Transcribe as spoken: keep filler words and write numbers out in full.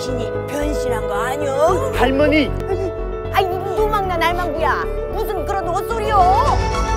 귀신이 변신한 거 아니여? 할머니! 아이 누망난 할망구야 무슨 그런 헛소리여?